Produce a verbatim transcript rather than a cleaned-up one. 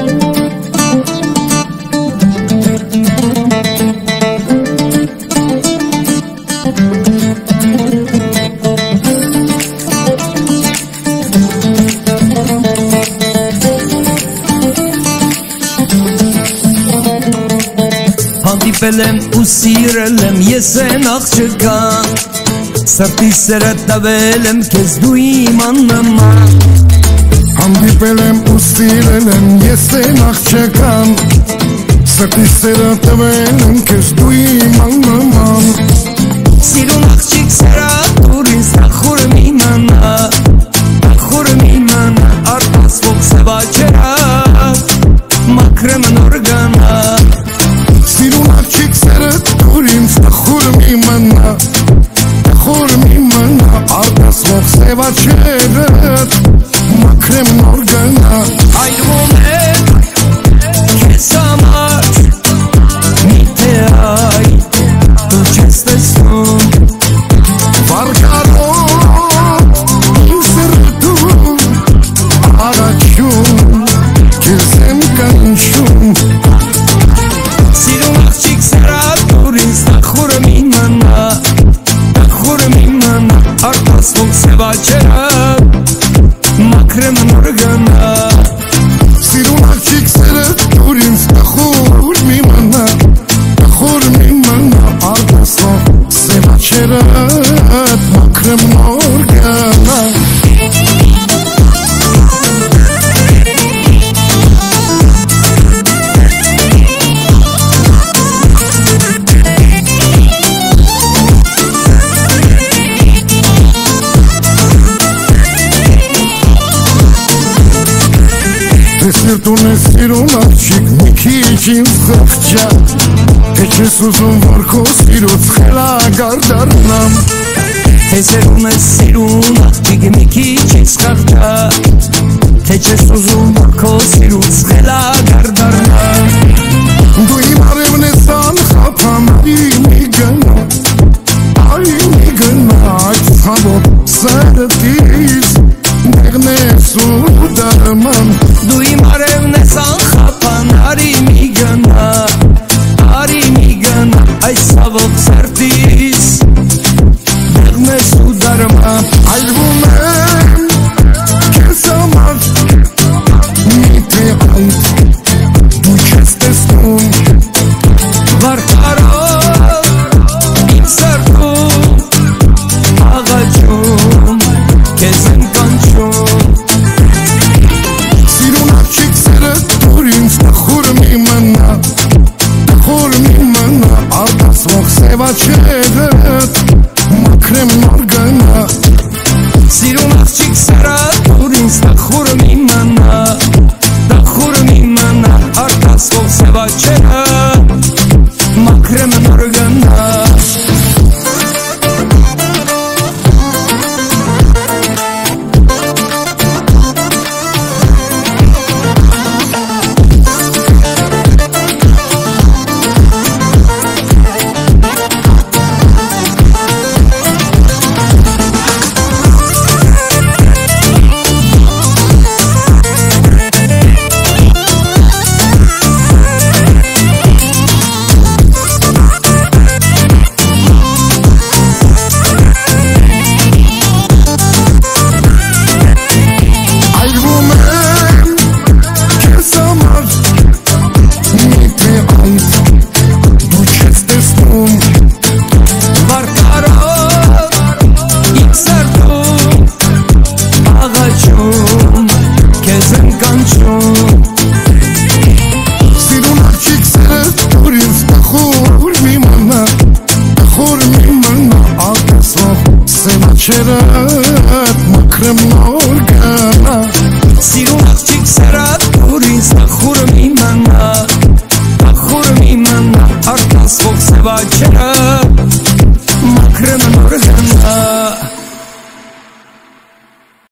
Հանդիպել եմ ու սիրել եմ ես են աղջկա, սրտի սերը տվել եմ քեզ դու իմ աննման։ Հանդիպել եմ ու սիրել եմ ես են աղջկան, սրտի սերը տվել եմ քեզ դու իմ աննման։ Սիրուն աղջիկ սերա դուր ինձ նախորը մի մանա, նախորը մի մանա, արտասվող սևաչերա, մաքրեմ նոր գանա։ Սիրուն աղջիկ սերը դուր ինձ նախորը մի մանա, նախորը մի մանա, արտասվող սևաչերդ, մաքրեմ նոր գանա։ Այրվում է քեզ համար, միթե այ դու չես տեսնում, վարկարոտ իմ սրտում, առաջում, քեզ եմ կանչում։ Սիրուն աղջիկ սերա դուր ինձ նախորը մի մանա, նախորը մի մանա, արտասվող սևաչերդ, մաքրեմ նոր գանա։ Սիրուն աղջիկ սերը դուր ինձ նախոր մի մանա, նախոր մի մանա, արտասվող սևաչերդ, մաքրեմ նոր գանա։ Տեսնետուն է սիրուն աղջիկ մի քիչ ինձ խղճա, թե չես ուզում որ քո սիրուց խելագար դառնամ։ Թե սերուն ես սիրուն աղջիկ մի քիչ ինձ խղճա, թե չես ուզում որ քո սիրուց խելագար դառնամ։ Դու իմ արևն ես անխափան, այ մի գնա, այ մի գնա, այդ ցավոտ սրտից դեղն ես ու դարման։ Դու իմ արևն ես անխափան, արի մի գնա, արի մի գնա, այս ցավոտ սրտից դեղն ես ու դարման։ Այրվում եմ քեզ համար, միթե այդ դու չես տեսնում, վարկարոտ իմ սրտում, աղաչում, քեզ եմ կանչում։ Սիրուն աղջիկ սերը դուր ինձ նախոր մի մանա, նախոր մի մանա, արտասվող սևաչերդ, մաքրեմ նոր գանա։ Սիրուն աղջիկ սերա դուր ինձ նախորը մի մանա, նախորը մի մանա, արտասվող սևաչերդ, մաքրեմ նոր գանա։ Սևաչերդ, մաքրեմ նոր